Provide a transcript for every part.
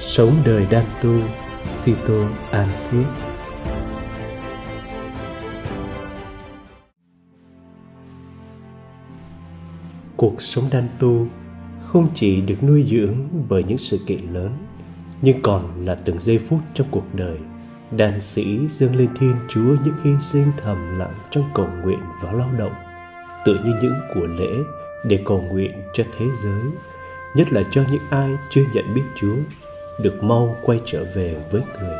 Sống đời đan tu, Sito An Phước. Cuộc sống đan tu không chỉ được nuôi dưỡng bởi những sự kiện lớn, nhưng còn là từng giây phút trong cuộc đời. Đan sĩ dâng lên Thiên Chúa những hy sinh thầm lặng trong cầu nguyện và lao động, tựa như những của lễ để cầu nguyện cho thế giới, nhất là cho những ai chưa nhận biết Chúa, được mau quay trở về với Người.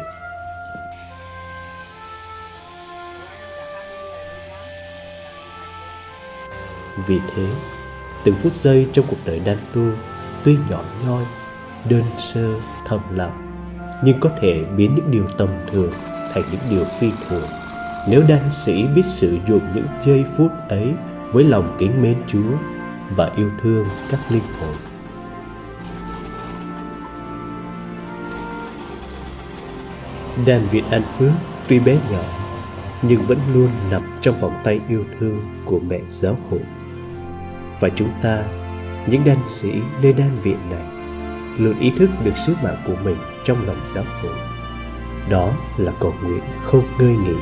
Vì thế, từng phút giây trong cuộc đời đan tu tuy nhỏ nhoi, đơn sơ, thầm lặng, nhưng có thể biến những điều tầm thường thành những điều phi thường, nếu đan sĩ biết sử dụng những giây phút ấy với lòng kính mến Chúa và yêu thương các linh hồn. Đan viện An Phước tuy bé nhỏ nhưng vẫn luôn nằm trong vòng tay yêu thương của mẹ giáo hội. Và chúng ta, những đan sĩ nơi đan viện này, luôn ý thức được sứ mạng của mình trong lòng giáo hội. Đó là cầu nguyện không ngơi nghỉ.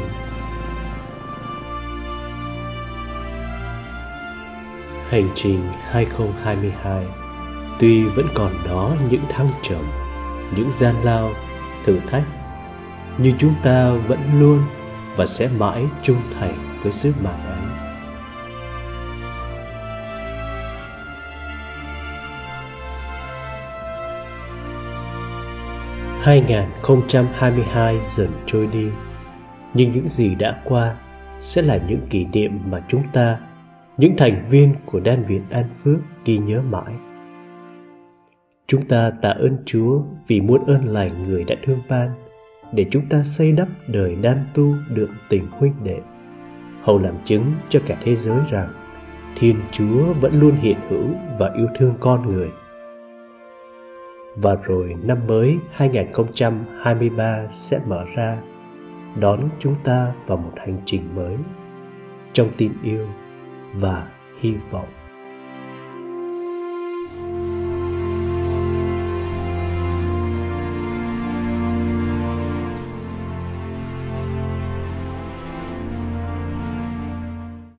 Hành trình 2022 tuy vẫn còn đó những thăng trầm, những gian lao, thử thách, nhưng chúng ta vẫn luôn và sẽ mãi trung thành với sứ mạng ấy. Năm 2022 dần trôi đi, nhưng những gì đã qua sẽ là những kỷ niệm mà chúng ta, những thành viên của đan viện An Phước, ghi nhớ mãi. Chúng ta tạ ơn Chúa vì muôn ơn lành Người đã thương ban, để chúng ta xây đắp đời đan tu đượm tình huynh đệ, hầu làm chứng cho cả thế giới rằng Thiên Chúa vẫn luôn hiện hữu và yêu thương con người. Và rồi năm mới 2023 sẽ mở ra, đón chúng ta vào một hành trình mới trong tin yêu và hy vọng.